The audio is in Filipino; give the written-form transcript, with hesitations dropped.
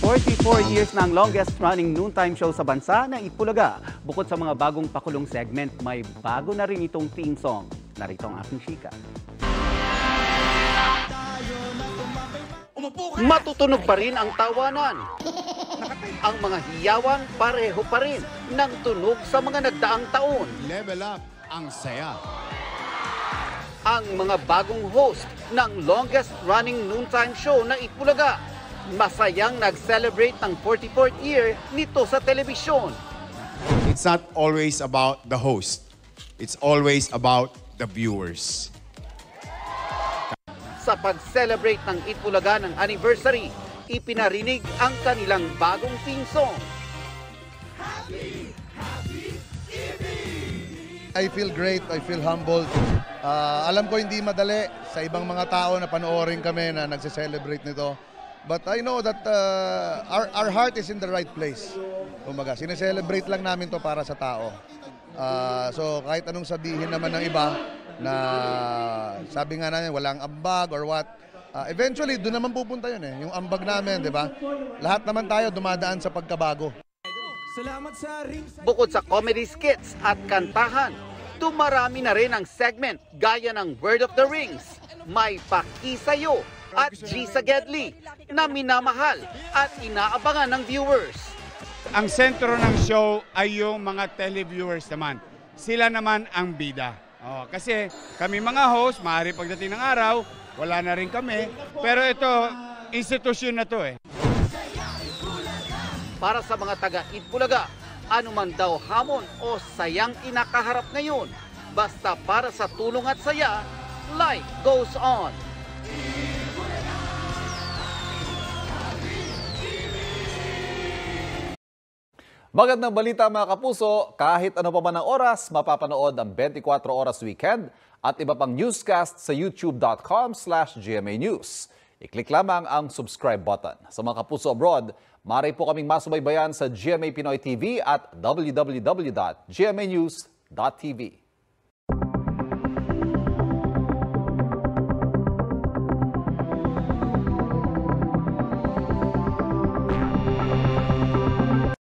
44 years na ang longest-running noontime show sa bansa na Itbulaga. Bukod sa mga bagong pakulong segment, may bago na rin itong theme song. Narito ang aking chika. Matutunog pa rin ang tawanan. Ang mga hiyawan pareho pa rin ng tunog sa mga nagdaang taon. Level up ang saya. Ang mga bagong host ng longest-running noontime show na Itbulaga, masayang nag-celebrate ng 44th year nito sa telebisyon. It's not always about the host. It's always about the viewers. Sa pag-celebrate ng Itbulaga ng anniversary, ipinarinig ang kanilang bagong theme song. I feel great, I feel humbled. Alam ko hindi madali sa ibang mga tao na panoorin kami na nagse-celebrate nito. But I know that our heart is in the right place. Kumbaga, sineselebrate lang namin to para sa tao. So kahit anong sabihin naman ng iba na sabi nga namin walang ambag or what, eventually doon naman pupunta yun eh. Yung ambag namin, di ba? Lahat naman tayo dumadaan sa pagkabago. Bukod sa comedy skits at kantahan, dumarami na rin ang segment gaya ng Word of the Rings, May Pakisayo at G sa Gedli na minamahal at inaabangan ng viewers. Ang sentro ng show ay yung mga televiewers naman. Sila naman ang bida. Kasi kami mga host, maaari pagdating ng araw, wala na rin kami. Pero ito, institusyon na to eh. Para sa mga taga-Itbulaga, anuman daw hamon o sayang inakaharap ngayon, basta para sa tulong at saya, life goes on. Magandang balita mga kapuso, kahit ano pa man ang oras, mapapanood ang 24 Oras Weekend at iba pang newscast sa youtube.com/GMA News. I-click lamang ang subscribe button. Sa mga kapuso abroad, maaari po kaming masubaybayan sa GMA Pinoy TV at www.gmanews.tv.